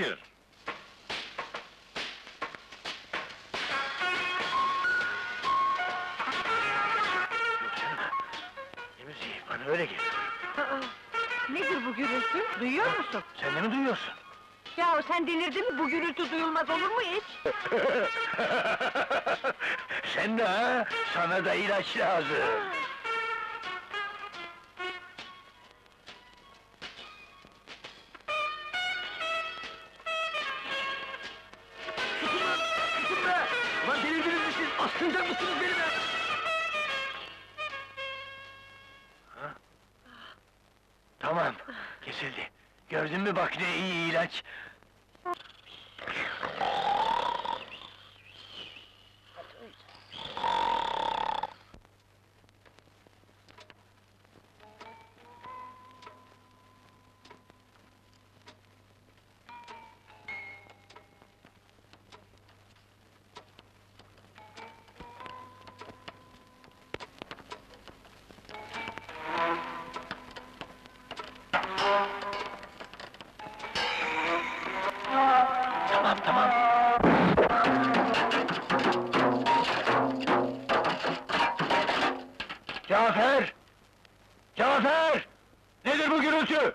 Hayır! Yok canım! Ne müziği? Bana öyle geliyor. Aa, nedir bu gürültü? Duyuyor musun? Sen de mi duyuyorsun? Ya sen delirdin mi? Bu gürültü duyulmaz olur mu hiç? Sen de ha? Sana da ilaç lazım! Susun be! Ulan delirdiniz mi siz? Astıracak mısınız beni be? Ha? Tamam, kesildi. Gördün mü bak ne iyi ilaç! Tamam, tamam! Cafer! Cafer! Nedir bu gürültü?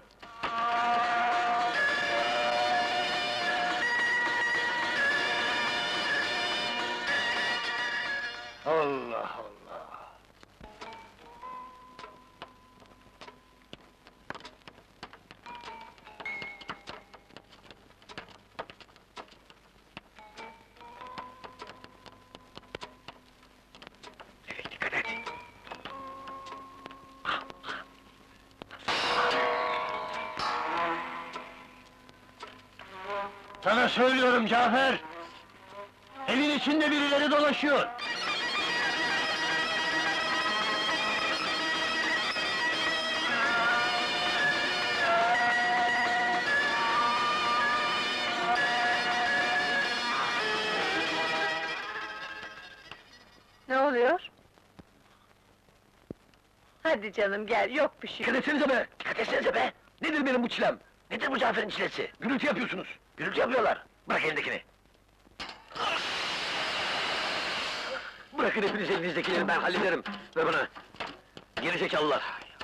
Allah Allah! Evet, dikkat et! Sana söylüyorum Cafer! Evin içinde birileri dolaşıyor! Ne oluyor? Hadi canım gel, yok bir şey. Dikkat etsenize be! Dikkat etsenize be! Nedir benim bu çilem? Nedir bu Cafer'in çilesi? Gürültü yapıyorsunuz! Gürültü yapıyorlar! Bırak elindekini! Bırakın hepiniz elinizdekileri, ben hallederim! Ver bana! Geri zekalılar!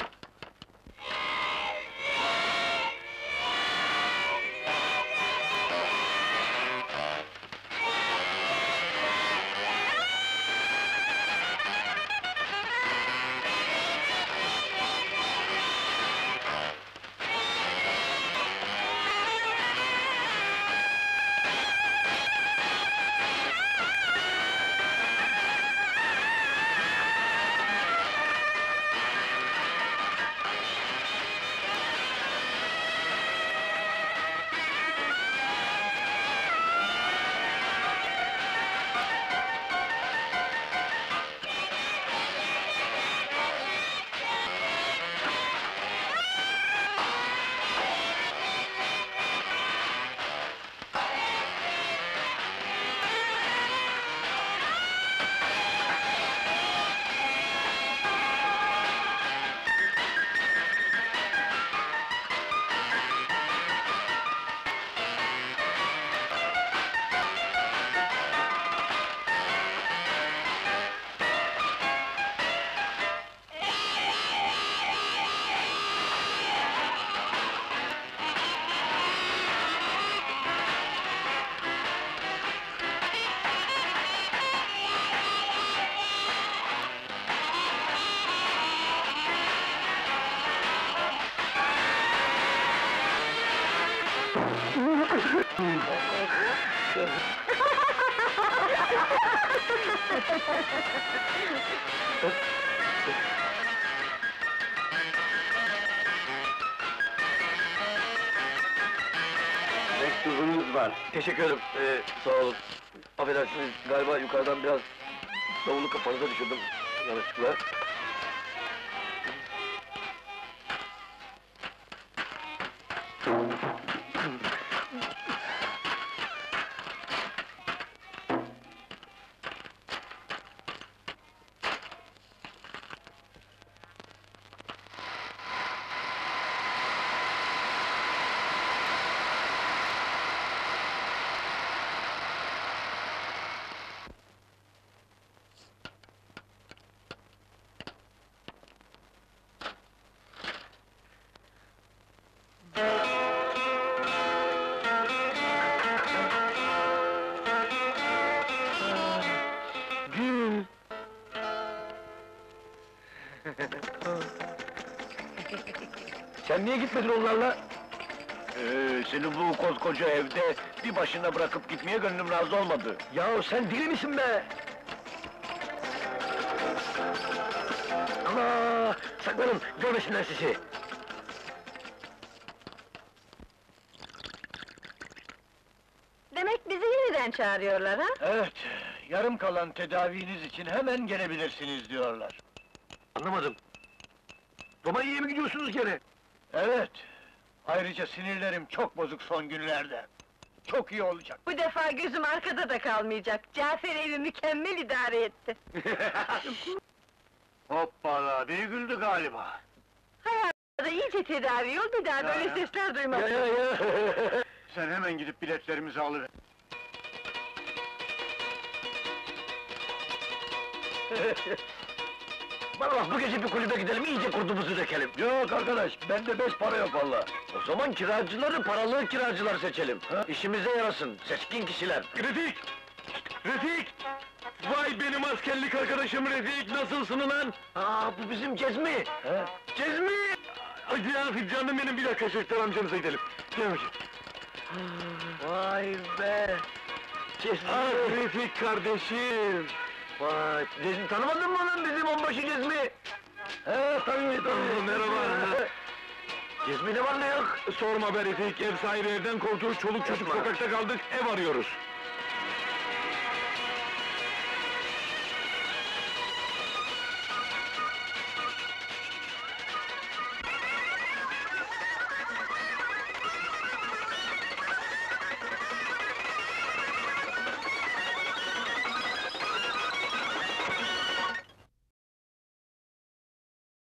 Mektubunuz var. Teşekkür ederim, sağ olun. Affedersiniz, galiba yukarıdan biraz davulu kafanıza düşürdüm yanlışlıkla. Sen niye gitmedin onlarla? Seni bu koskoca evde bir başına bırakıp gitmeye gönlüm razı olmadı. Yahu sen deli misin be? Allah! Saklanın, görmesinler sizi! Demek bizi yeniden çağırıyorlar ha? Evet, yarım kalan tedaviniz için hemen gelebilirsiniz diyorlar. Anlamadım. Romanya'ya mı gidiyorsunuz gene? Evet, ayrıca sinirlerim çok bozuk son günlerde. Çok iyi olacak. Bu defa gözüm arkada da kalmayacak. Cafer evi mükemmel idare etti. Hoppala, biri güldü galiba. Hayatında iyice tedavi ol, bir daha böyle Ya. sesler duymam. Ya! Sen hemen gidip biletlerimizi alıver. Bana bak, bu gece bir kulübe gidelim, iyice kurdumuzu dökelim. Yok arkadaş, bende 5 para yok valla. O zaman kiracıları, paralı kiracılar seçelim. İşimize yarasın, seçkin kişiler. Refik! Refik! Vay benim askerlik arkadaşım Refik, nasılsın ulan? Aa, bu bizim Cezmi! He? Cezmi! Ay ya canım benim, bir dakika Şefter amcanıza gidelim. Gel bakayım. Vay be! Cezmi! Ah Refik kardeşim! Vay, Cezmi tanımadın mı lan bizim onbaşı Cezmi? He, tabii Ah, merhaba! Cezmi ne var ne yok? Sorma be Refik, ev sahibi evden kovdu, çoluk çocuk Yapma. sokakta kaldık, ev arıyoruz.